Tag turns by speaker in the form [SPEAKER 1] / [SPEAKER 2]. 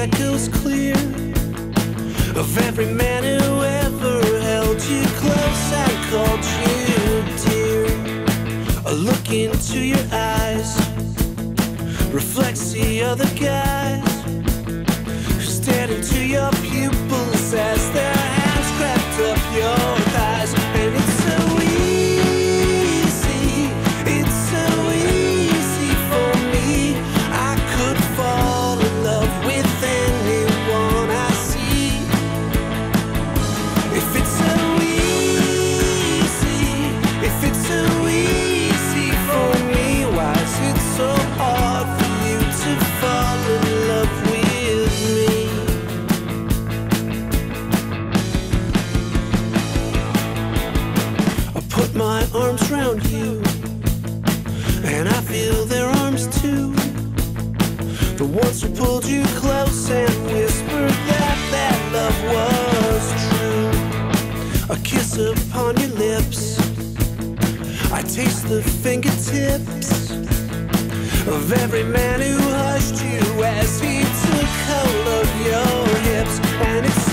[SPEAKER 1] echoes clear of every man who ever held you close and called you dear. A look into your eyes reflects the other guys who stared into your pupils as their hands crept up your thighs. And it's so easy, it's so easy for me. I could fall in love with anyone I see. If it's so easy, if it's so easy for me, why is it so hard for you to fall in love with me? I put my arms around you, and I feel their arms too. The ones who pulled you close and whispered that love was true. A kiss upon your lips, I taste the fingertips of every man who hushed you as he took hold of your hips. And it's